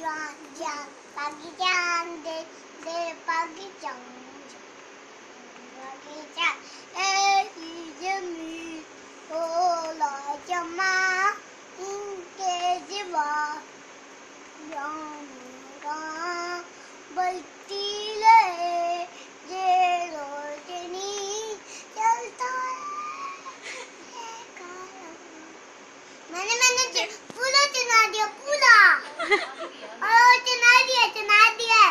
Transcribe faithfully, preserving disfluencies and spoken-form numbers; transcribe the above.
जान पागी जान दे दे पागी जान पागी जान ऐसी जमीन ओ लाजमा इनके जिवा जाऊंगा बल्टी ले जे रोशनी चलता है मैंने मैंने पूरा चुना दिया पूरा और चुना दिया चुना दिया